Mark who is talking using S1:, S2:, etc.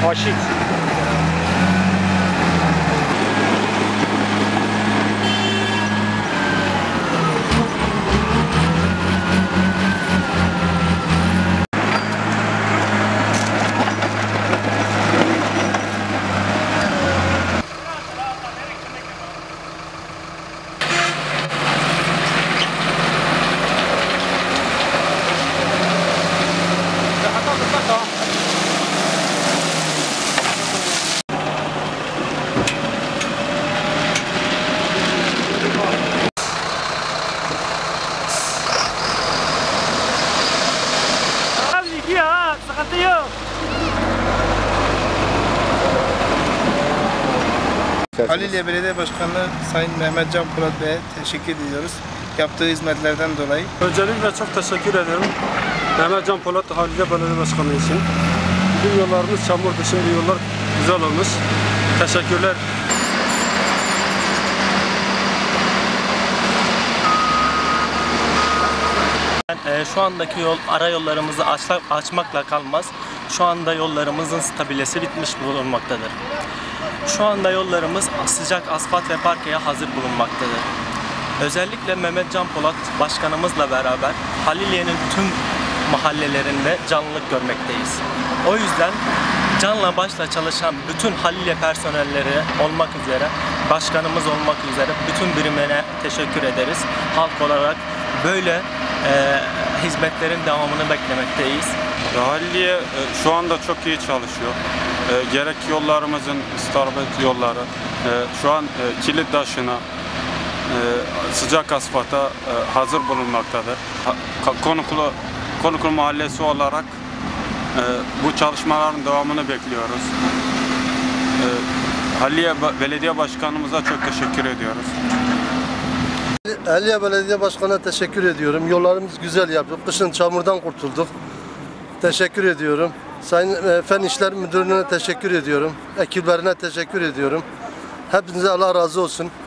S1: Aşit. Sıkıntı yok.
S2: Halilye Belediye Başkanı Sayın Mehmet Can Polat Bey'e teşekkür ediyoruz. Yaptığı hizmetlerden dolayı.
S3: Öncelikle çok teşekkür ederim. Mehmet Can Polat Halilye Belediye Başkanı için. Bizim yollarımız çamurdu, şimdi yollar güzel olmuş. Teşekkürler.
S4: Şu andaki ara yollarımızı açmakla kalmaz. Şu anda yollarımızın stabilesi bitmiş bulunmaktadır. Şu anda yollarımız sıcak asfalt ve parkeye hazır bulunmaktadır. Özellikle Mehmet Can Polat Başkanımızla beraber Halilye'nin tüm mahallelerinde canlılık görmekteyiz. O yüzden canla başla çalışan bütün Halilye personelleri olmak üzere, başkanımız olmak üzere bütün birimine teşekkür ederiz. Halk olarak böyle hizmetlerin devamını beklemekteyiz.
S5: Halilye şu anda çok iyi çalışıyor. Gerek yollarımızın istavrit yolları, şu an kilit taşına, sıcak asfalta hazır bulunmaktadır. Konuklu Mahallesi olarak bu çalışmaların devamını bekliyoruz. Halilye Belediye Başkanımıza çok teşekkür ediyoruz.
S6: Halilye Belediye Başkanı'na teşekkür ediyorum. Yollarımız güzel yaptık. Kışın çamurdan kurtulduk. Teşekkür ediyorum. Sayın Fen İşler Müdürlüğü'ne teşekkür ediyorum. Ekiplerine teşekkür ediyorum. Hepinize Allah razı olsun.